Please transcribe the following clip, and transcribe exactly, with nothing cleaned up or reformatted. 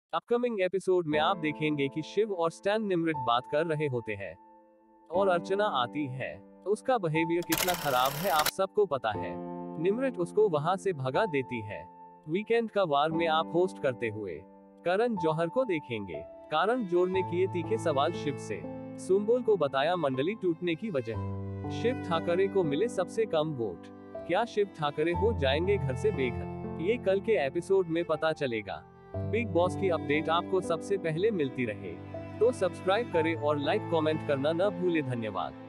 Upcoming episode में आप देखेंगे कि शिव और स्टैन निमृत बात कर रहे होते हैं और अर्चना आती है। उसका बिहेवियर कितना खराब है आप सबको पता है। निमृत उसको वहां से भगा देती है। वीकेंड का वार में आप होस्ट करते हुए करण जौहर को देखेंगे। कारण जोड़ने किए तीखे सवाल शिव से। सुम्बुल को बताया मंडली टूटने की वजह। शिव ठाकरे को मिले सबसे कम वोट। क्या शिव ठाकरे हो जाएंगे घर से बेघर? ये कल के एपिसोड में पता चलेगा। बिग बॉस की अपडेट आपको सबसे पहले मिलती रहे तो सब्सक्राइब करें और लाइक कमेंट करना न भूले। धन्यवाद।